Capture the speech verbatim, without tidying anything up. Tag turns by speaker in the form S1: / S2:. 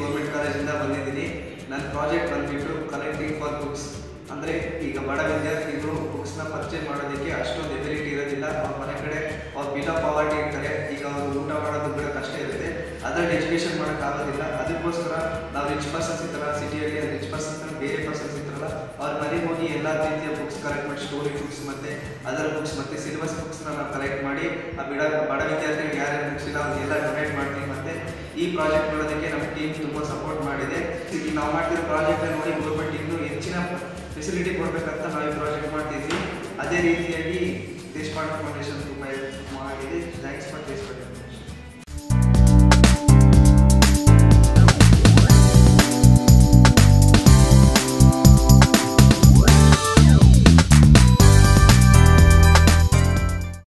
S1: Government ಕಾಲೇಜಿಂದ ಬಂದಿದ್ದೀನಿ. ನನ್ನ ಪ್ರಾಜೆಕ್ಟ್ ಬಂದುಬಿಟ್ಟು ಕಲೆಕ್ಟಿಂಗ್ ಫಾರ್ ಬುಕ್ಸ್. ಅಂದರೆ ಈಗ ಬಡ ವಿದ್ಯಾರ್ಥಿಗಳು ಬುಕ್ಸ್ನ ಪರ್ಚೇಸ್ ಮಾಡೋದಕ್ಕೆ ಅಷ್ಟೊಂದು ಎಬಿಲಿಟಿ ಇರೋದಿಲ್ಲ. ಅವ್ರ ಮನೆ ಕಡೆ ಅವ್ರು ಬಿಲೋ ಪಾವರ್ಟಿ ಇರ್ತಾರೆ. ಈಗ ಅವರು ಊಟ ಮಾಡೋದು ಕೂಡ ಕಷ್ಟ ಇರುತ್ತೆ, ಅದರಲ್ಲಿ ಎಜುಕೇಷನ್ ಮಾಡೋಕ್ಕಾಗೋದಿಲ್ಲ. ಅದಕ್ಕೋಸ್ಕರ ನಾವು ರಿಚ್ ಪರ್ಸನ್ಸ್ ಇರ್ತಾರ, ಸಿಟಿಯಲ್ಲಿ ರಿಚ್ ಪರ್ಸನ್ಸ್ ಬೇರೆ ಪರ್ಸನ್ಸ್ ಇರ್ತಾರಲ್ಲ, ಅವ್ರ ಮನೆಗೆ ಹೋಗಿ ಎಲ್ಲ ರೀತಿಯ ಬುಕ್ಸ್ ಕಲೆಕ್ಟ್ ಮಾಡಿ, ಸ್ಟೋರಿ ಬುಕ್ಸ್ ಮತ್ತು ಅದರ್ ಬುಕ್ಸ್ ಮತ್ತು ಸಿಲೆಬಸ್ ಬುಕ್ಸ್ನ ನಾವು ಕಲೆಕ್ಟ್ ಮಾಡಿ ಆ ಬಿಡ ಬಡ ವಿದ್ಯಾರ್ಥಿಗಳಿಗೆ ಯಾರ್ಯಾರು ಬುಕ್ಸ್ ಇಲ್ಲ ಅವ್ರಿಗೆಲ್ಲ ಡೊನೇಟ್ ಮಾಡ್ತೀವಿ. ಮತ್ತು ಈ ಪ್ರಾಜೆಕ್ಟ್ ಮಾಡೋದಕ್ಕೆ ನಮ್ಮ ಟೀಮ್ ತುಂಬ ಸಪೋರ್ಟ್ ಮಾಡಿದೆ. ಈಗ ನಾವು ಮಾಡ್ತಿರೋ ಪ್ರಾಜೆಕ್ಟ್ ನೋಡಿ ಗೌರ್ಮೆಂಟ್ ಇನ್ನೂ ಹೆಚ್ಚಿನ ಫೆಸಿಲಿಟಿ ಕೊಡಬೇಕಂತ ನಾವು ಈ ಪ್ರಾಜೆಕ್ಟ್ ಮಾಡ್ತಿದ್ವಿ. ಅದೇ ರೀತಿಯಾಗಿ ದೇಶಪಾಂಡೆ ಫೌಂಡೇಶನ್ ತುಂಬ ಹೆಲ್ಪ್ ಮಾಡಿದೆ. Thanks for Deshpande.